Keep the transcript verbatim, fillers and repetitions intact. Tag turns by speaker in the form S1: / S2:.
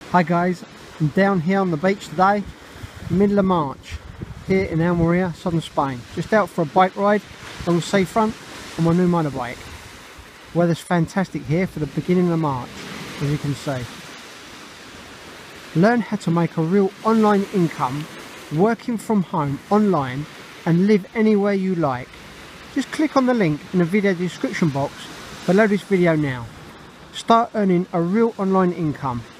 S1: Hi guys, I'm down here on the beach today, middle of March, here in Almeria, southern Spain. Just out for a bike ride along the seafront on my new motorbike. Weather's fantastic here for the beginning of March, as you can see. Learn how to make a real online income, working from home online and live anywhere you like. Just click on the link in the video description box below this video now. Start earning a real online income.